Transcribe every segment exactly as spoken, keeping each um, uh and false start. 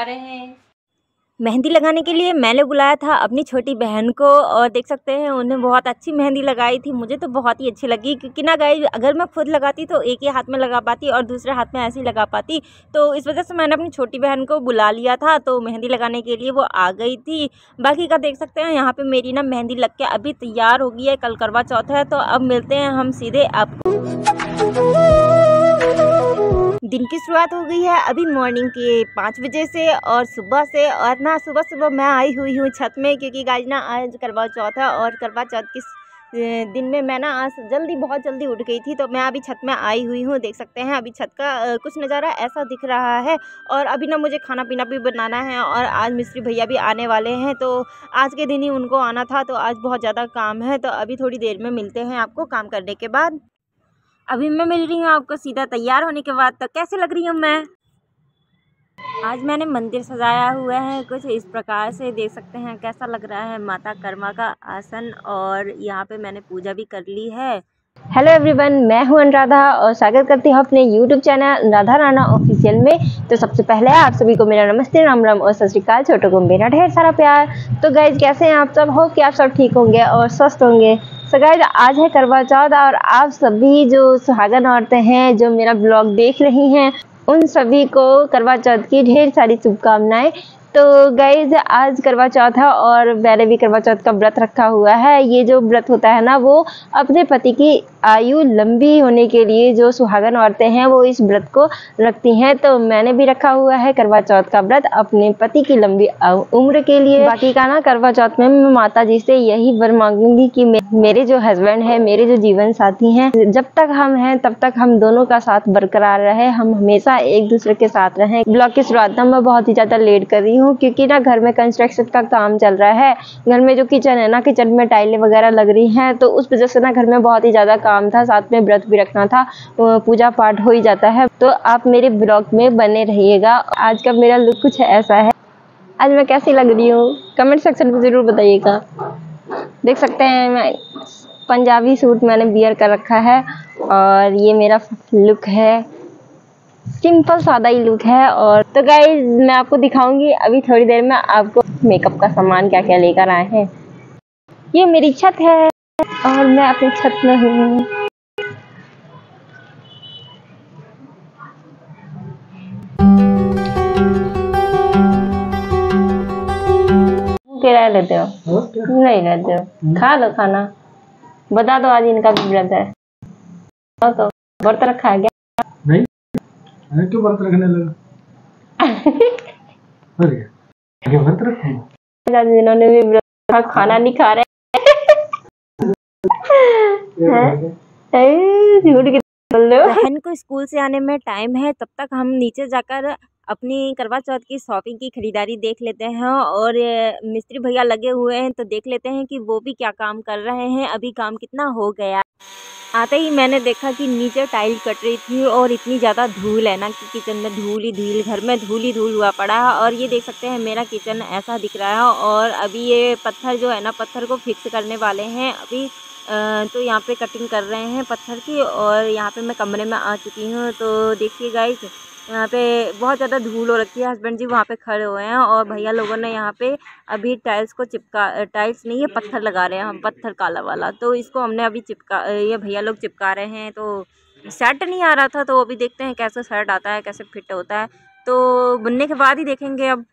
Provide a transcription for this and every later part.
रहे हैं। मेहंदी लगाने के लिए मैंने बुलाया था अपनी छोटी बहन को और देख सकते हैं उन्हें बहुत अच्छी मेहंदी लगाई थी। मुझे तो बहुत ही अच्छी लगी क्योंकि ना गाइस अगर मैं खुद लगाती तो एक ही हाथ में लगा पाती और दूसरे हाथ में ऐसे ही लगा पाती, तो इस वजह से मैंने अपनी छोटी बहन को बुला लिया था। तो मेहंदी लगाने के लिए वो आ गई थी। बाकी का देख सकते हैं यहाँ पर मेरी ना मेहंदी लग के अभी तैयार हो गई है। कल करवा चौथ है तो अब मिलते हैं हम सीधे आपको। दिन की शुरुआत हो गई है अभी मॉर्निंग के पाँच बजे से और सुबह से, और ना सुबह सुबह मैं आई हुई हूँ छत में क्योंकि गाइस ना आज करवा चौथ है और करवा चौथ की दिन में मैं ना आज जल्दी बहुत जल्दी उठ गई थी, तो मैं अभी छत में आई हुई हूँ। देख सकते हैं अभी छत का कुछ नज़ारा ऐसा दिख रहा है। और अभी ना मुझे खाना पीना भी बनाना है और आज मिस्त्री भैया भी आने वाले हैं, तो आज के दिन ही उनको आना था, तो आज बहुत ज़्यादा काम है। तो अभी थोड़ी देर में मिलते हैं आपको काम करने के बाद। अभी मैं मिल रही हूँ आपको सीधा तैयार होने के बाद। तो कैसे लग रही हूँ मैं? आज मैंने मंदिर सजाया हुआ है कुछ इस प्रकार से, देख सकते हैं कैसा लग रहा है। माता कर्मा का आसन और यहाँ पे मैंने पूजा भी कर ली है। हेलो एवरीवन, मैं हूं अनुराधा और स्वागत करती हूं अपने YouTube channel Anuradha Rana official में। तो सबसे पहले आप सभी को मेरा नमस्ते, राम राम और सत श्री अकाल। छोटों को मेरा ढेर सारा प्यार। तो गाइज कैसे हैं आप सब? होप कि आप सब ठीक होंगे और स्वस्थ होंगे। सो गाइज आज है करवा चौथ और आप सभी जो सुहागन औरतें हैं जो मेरा ब्लॉग देख रही हैं उन सभी को करवा चौथ की ढेर सारी शुभकामनाएं। तो गाइज आज करवा चौथ है और मैंने भी करवा चौथ का व्रत रखा हुआ है। ये जो व्रत होता है ना वो अपने पति की आयु लंबी होने के लिए जो सुहागन औरतें हैं वो इस व्रत को रखती हैं। तो मैंने भी रखा हुआ है करवा चौथ का व्रत अपने पति की लंबी उम्र के लिए। बाकी का ना करवा चौथ में मैं माता जी से यही वर मांगूंगी कि मेरे जो हस्बैंड है, मेरे जो जीवन साथी हैं, जब तक हम हैं तब तक हम दोनों का साथ बरकरार रहे, हम हमेशा एक दूसरे के साथ रहें। ब्लॉग की शुरुआत मैं बहुत ही ज्यादा लेट कर रही हूँ क्योंकि ना घर में कंस्ट्रक्शन का काम चल रहा है। घर में जो किचन है ना, किचन में टाइलें वगैरह लग रही हैं, तो उस वजह से ना घर में बहुत ही ज्यादा काम था, साथ में व्रत भी रखना था, तो पूजा पाठ हो ही जाता है। तो आप मेरे ब्लॉग में बने रहिएगा। आज का मेरा लुक कुछ ऐसा है। आज मैं कैसी लग रही हूँ कमेंट सेक्शन में जरूर बताइएगा। देख सकते हैं मैं पंजाबी सूट मैंने वियर कर रखा है और ये मेरा लुक है, सिंपल सादा ही लुक है। और तो गाइस मैं आपको दिखाऊंगी अभी थोड़ी देर में आपको मेकअप का सामान क्या क्या लेकर आए हैं। ये मेरी छत है और मैं अपनी छत में हूँ। रह लेते हो? नहीं रहते हो? खा लो खाना। बता दो आज इनका भी व्रत है। तो व्रत रखा है क्या? नहीं, मैं क्यों व्रत रखने लगा? अरे क्या व्रत रखूं? जिन्होंने भी व्रत रखा खाना नहीं खा रहे हैं। बहन को स्कूल से आने में टाइम है, तब तक हम नीचे जाकर अपनी करवा चौथ की शॉपिंग की खरीदारी देख लेते हैं। और मिस्त्री भैया लगे हुए हैं तो देख लेते हैं कि वो भी क्या काम कर रहे हैं, अभी काम कितना हो गया। आते ही मैंने देखा कि नीचे टाइल कट रही थी और इतनी ज़्यादा धूल है ना कि किचन में धूल ही धूल, घर में धूल ही धूल हुआ पड़ा है। और ये देख सकते हैं मेरा किचन ऐसा दिख रहा है। और अभी ये पत्थर जो है ना, पत्थर को फिक्स करने वाले हैं अभी। तो यहाँ पे कटिंग कर रहे हैं पत्थर की। और यहाँ पे मैं कमरे में आ चुकी हूँ। तो देखिए गाइस यहाँ पे बहुत ज़्यादा धूल हो रखी है। हस्बैंड जी वहाँ पे खड़े हुए हैं और भैया लोगों ने यहाँ पे अभी टाइल्स को चिपका, टाइल्स नहीं है पत्थर लगा रहे हैं हम, पत्थर काला वाला। तो इसको हमने अभी चिपका, ये भैया लोग चिपका रहे हैं। तो सेट नहीं आ रहा था, तो अभी देखते हैं कैसे सेट आता है, कैसे फिट होता है। तो बुनने के बाद ही देखेंगे अब।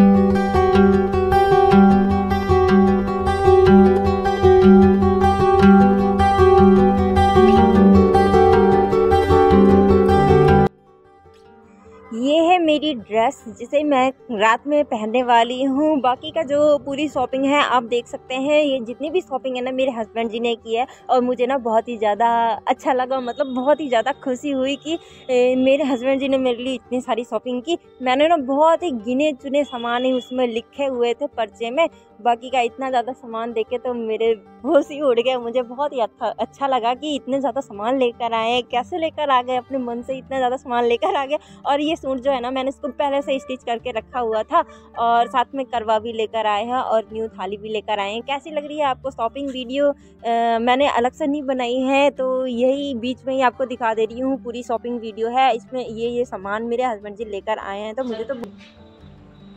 ये है मेरी ड्रेस जिसे मैं रात में पहनने वाली हूँ। बाकी का जो पूरी शॉपिंग है आप देख सकते हैं, ये जितनी भी शॉपिंग है ना मेरे हस्बैंड जी ने की है। और मुझे ना बहुत ही ज़्यादा अच्छा लगा, मतलब बहुत ही ज़्यादा खुशी हुई कि ए, मेरे हस्बैंड जी ने मेरे लिए इतनी सारी शॉपिंग की। मैंने ना बहुत ही गिने चुने सामान ही उसमें लिखे हुए थे पर्चे में। बाकी का इतना ज़्यादा सामान देखे तो मेरे होश ही उड़ गए। मुझे बहुत ही अच्छा अच्छा लगा कि इतने ज़्यादा सामान लेकर आए, कैसे लेकर आ गए, अपने मन से इतना ज़्यादा सामान लेकर आ गए। और ये सूट जो है ना मैंने इसको पहले से स्टिच करके रखा हुआ था और साथ में करवा भी लेकर आए हैं और न्यू थाली भी लेकर आए हैं। कैसी लग रही है आपको शॉपिंग वीडियो? आ, मैंने अलग से नहीं बनाई है, तो यही बीच में ही आपको दिखा दे रही हूँ। पूरी शॉपिंग वीडियो है, इसमें ये ये सामान मेरे हस्बैंड जी लेकर आए हैं। तो मुझे तो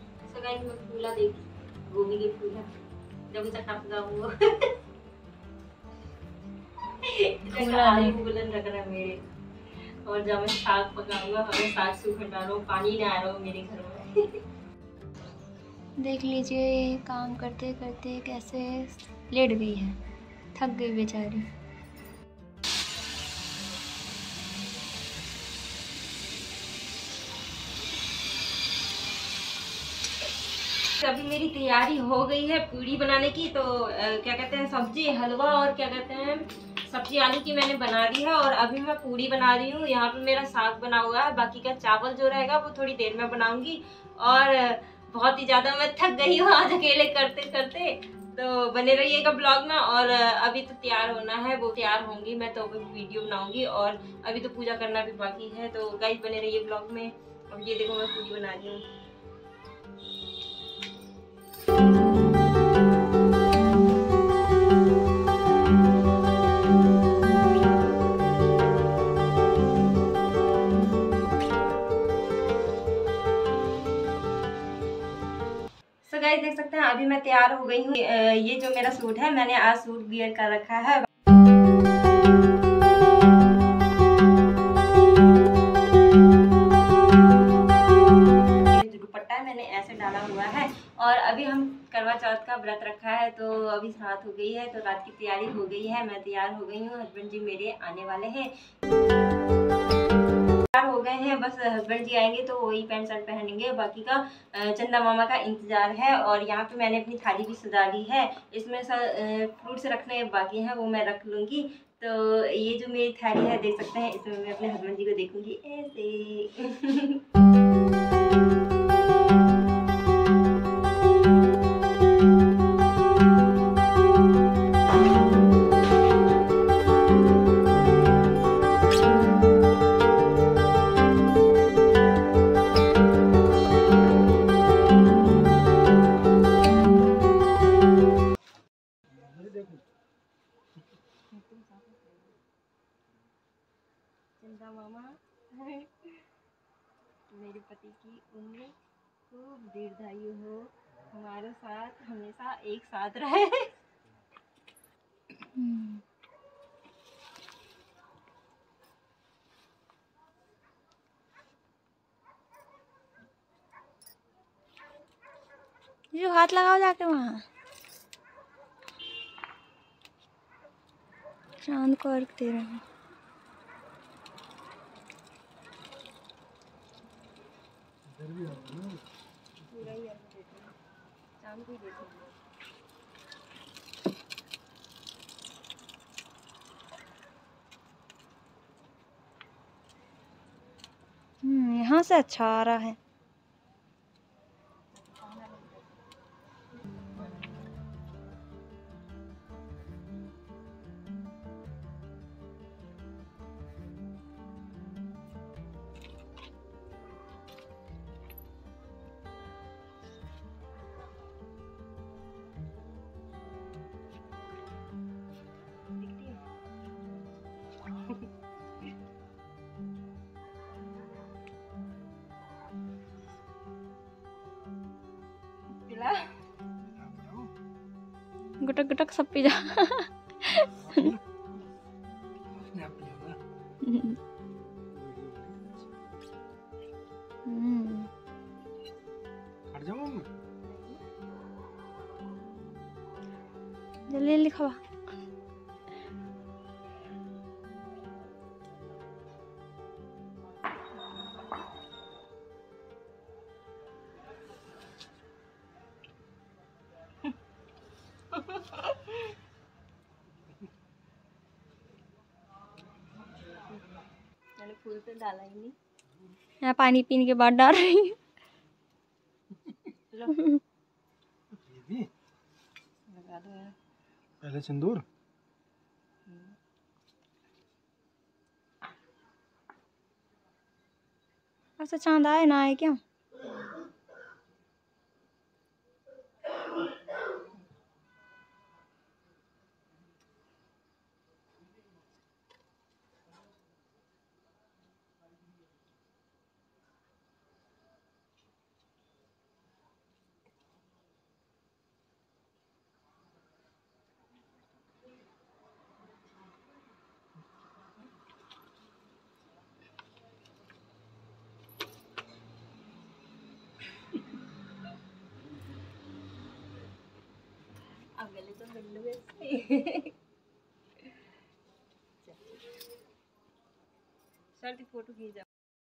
तो गाइस मैं फूला देखी, गोभी के फूला जब उसे टपका हुआ फूला आलू बुलन रख रहा है मेरे। और जब मैं साग पकाऊंगा, हमें साग सूखा डालो, पानी नहीं आ रहा हो मेरे घर में। देख लीजिए काम करते करते कैसे लेट गई है, थक गई बेचारी। अभी मेरी तैयारी हो गई है पूड़ी बनाने की। तो आ, क्या कहते हैं, सब्जी हलवा और क्या कहते हैं सब्जी आलू की मैंने बना दी है। और अभी मैं पूड़ी बना रही हूँ। यहाँ पे मेरा साग बना हुआ है, बाकी का चावल जो रहेगा वो थोड़ी देर में बनाऊंगी। और बहुत ही ज़्यादा मैं थक गई हूँ आज अकेले करते करते। तो बने रहिएगा ब्लॉग में। और अभी तो तैयार होना है, वो तैयार होंगी मैं तो वीडियो बनाऊंगी। और अभी तो पूजा करना भी बाकी है। तो गाइस बने रहिए ब्लॉग में। अब ये देखो मैं पूड़ी बना रही हूँ। सो गाइस देख सकते हैं अभी मैं तैयार हो गई हूँ। ये जो मेरा सूट है, मैंने आज सूट वियर कर रखा है। ये जो दुपट्टा है मैंने ऐसे डाला हुआ है। और अभी हम करवा चौथ का व्रत रखा है। तो अभी रात हो गई है, तो रात की तैयारी हो गई है, मैं तैयार हो गई हूँ। हस्बैंड जी मेरे आने वाले हैं, हो गए हैं। बस हस्बैंड जी आएंगे तो वही पैंट शर्ट पहनेंगे। बाकी का चंदा मामा का इंतजार है। और यहाँ पे मैंने अपनी थाली भी सजा ली है। इसमें फ्रूट्स रखने बाकी हैं, वो मैं रख लूँगी। तो ये जो मेरी थाली है देख सकते हैं, इसमें मैं अपने हस्बैंड जी को देखूंगी ऐसे। चंदा मामा मेरे पति की उम्र खूब दीर्घायु हो, हमारे साथ हमेशा एक साथ रहे। जो हाथ लगाओ जाके वहाँ, चांद को अर्घ दे रहे हैं। पूरा ही अर्घ देते हैं, चांद को ही देते हैं। हम्म, यहाँ से अच्छा आ रहा है। गुटक गुटक सब पी जा। जल्दी लिखवा। मैंने फूल तो डाला ही नहीं। यहाँ पानी पीने के बाद डाल रही है। लगा दो यार। पहले सिंदूर, ऐसा चांद आए ना आए क्या? सर की फोटो खींचा।